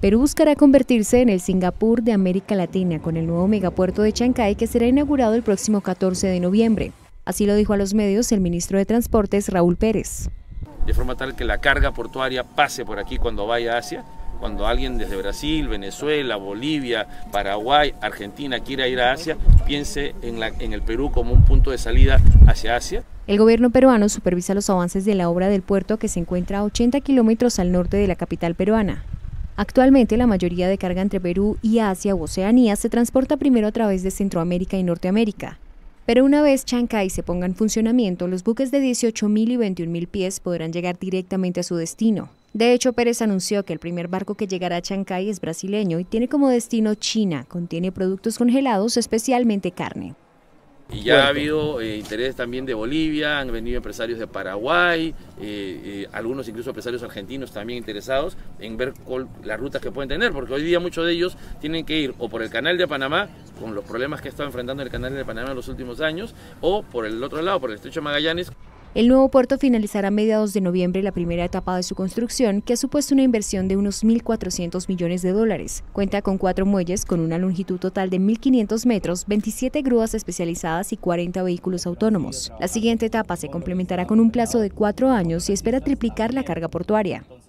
Perú buscará convertirse en el Singapur de América Latina con el nuevo megapuerto de Chancay que será inaugurado el próximo 14 de noviembre. Así lo dijo a los medios el ministro de Transportes, Raúl Pérez. De forma tal que la carga portuaria pase por aquí cuando vaya a Asia. Cuando alguien desde Brasil, Venezuela, Bolivia, Paraguay, Argentina quiera ir a Asia, piense en el Perú como un punto de salida hacia Asia. El gobierno peruano supervisa los avances de la obra del puerto que se encuentra a 80 kilómetros al norte de la capital peruana. Actualmente la mayoría de carga entre Perú y Asia u Oceanía se transporta primero a través de Centroamérica y Norteamérica. Pero una vez Chancay se ponga en funcionamiento, los buques de 18.000 y 21.000 pies podrán llegar directamente a su destino. De hecho, Pérez anunció que el primer barco que llegará a Chancay es brasileño y tiene como destino China. Contiene productos congelados, especialmente carne. Y ya ha habido interés también de Bolivia, han venido empresarios de Paraguay, algunos incluso empresarios argentinos también interesados en ver las rutas que pueden tener, porque hoy día muchos de ellos tienen que ir o por el canal de Panamá, con los problemas que ha estado enfrentando el canal de Panamá en los últimos años, o por el otro lado, por el estrecho de Magallanes. El nuevo puerto finalizará a mediados de noviembre la primera etapa de su construcción, que ha supuesto una inversión de unos 1.400 millones de dólares. Cuenta con 4 muelles con una longitud total de 1.500 metros, 27 grúas especializadas y 40 vehículos autónomos. La siguiente etapa se complementará con un plazo de 4 años y espera triplicar la carga portuaria.